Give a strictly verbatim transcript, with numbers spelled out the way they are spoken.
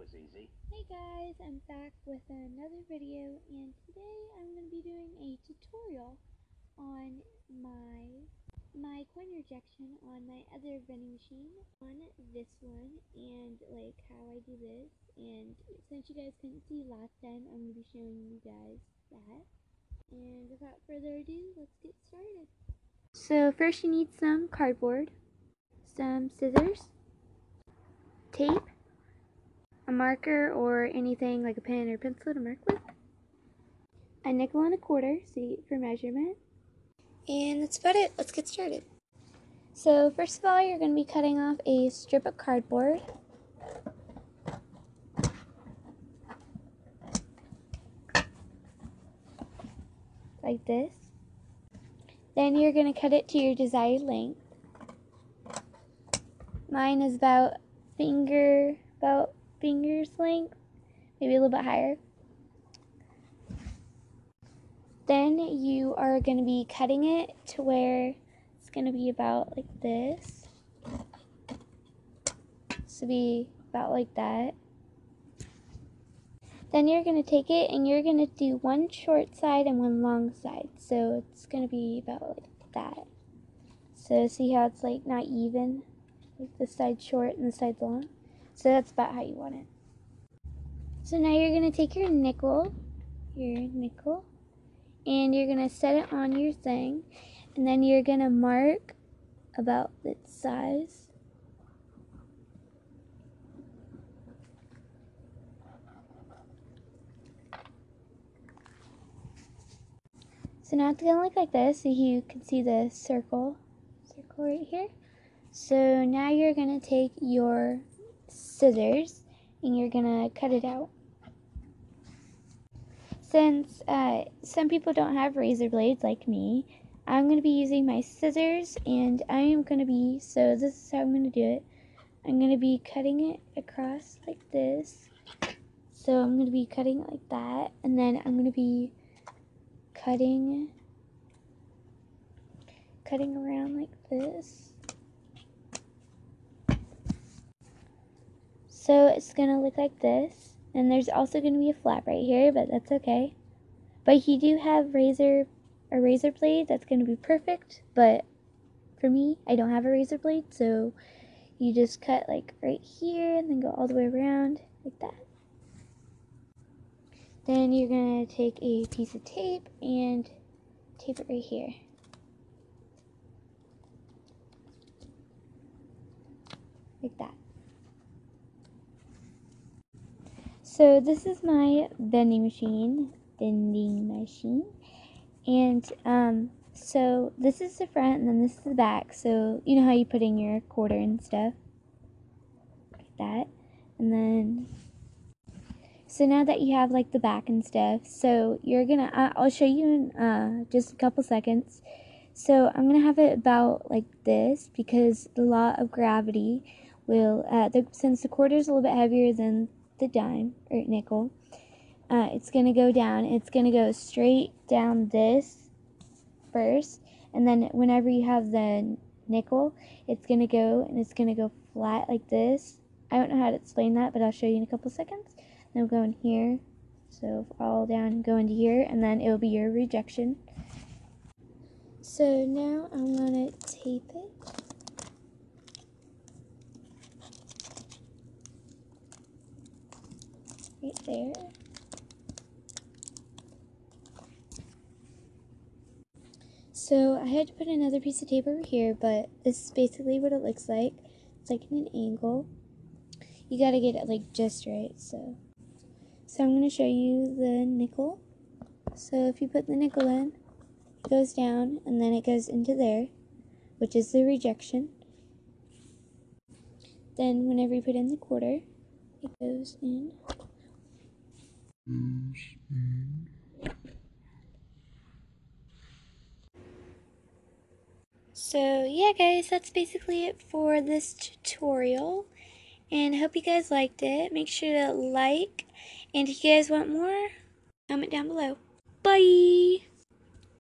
was easy. Hey guys, I'm back with another video, and today I'm going to be doing a tutorial on my my coin rejection on my other vending machine, on this one, and like how I do this. And since you guys couldn't see last time, I'm going to be showing you guys that. And without further ado, let's get started. So first you need some cardboard, some scissors, tape, a marker or anything like a pen or pencil to mark with, a nickel and a quarter so for measurement, and that's about it. Let's get started. So first of all, you're going to be cutting off a strip of cardboard. Like this. Then you're going to cut it to your desired length. Mine is about finger, about finger's length, maybe a little bit higher. Then you are going to be cutting it to where it's going to be about like this. So be about like that. Then you're going to take it and you're going to do one short side and one long side. So it's going to be about like that. So see how it's like not even? Like this side short and the side long. So that's about how you want it. So now you're going to take your nickel, your nickel, and you're going to set it on your thing. And then you're going to mark about its size. So now it's going to look like this. So you can see the circle, circle right here. So now you're going to take your scissors and you're going to cut it out. Since uh, some people don't have razor blades like me, I'm going to be using my scissors, and I am going to be, so this is how I'm going to do it. I'm going to be cutting it across like this. So I'm going to be cutting it like that, and then I'm going to be cutting, cutting around like this. So it's going to look like this. And there's also going to be a flap right here, but that's okay. But if you do have razor, a razor blade, that's going to be perfect. But for me, I don't have a razor blade, so you just cut like right here and then go all the way around like that. Then you're going to take a piece of tape and tape it right here. Like that. So this is my vending machine, vending machine, and um, so this is the front and then this is the back. So you know how you put in your quarter and stuff, like that, and then so now that you have like the back and stuff, so you're gonna uh, I'll show you in uh, just a couple seconds. So I'm gonna have it about like this because the law of gravity will, uh, the, since the quarter is a little bit heavier than the dime or nickel, uh, it's going to go down. It's going to go straight down this first, and then whenever you have the nickel, it's going to go and it's going to go flat like this. I don't know how to explain that, but I'll show you in a couple seconds. Then we'll go in here, so all down and go into here, and then it'll be your rejection. So now I'm going to tape it. Right there. So I had to put another piece of tape over here, but this is basically what it looks like. It's like in an angle. You gotta get it like just right. So, so I'm gonna show you the nickel. So if you put the nickel in, it goes down and then it goes into there, which is the rejection. Then whenever you put in the quarter, it goes in. So yeah guys, that's basically it for this tutorial, and I hope you guys liked it. Make sure to like, and if you guys want more, comment down below. Bye!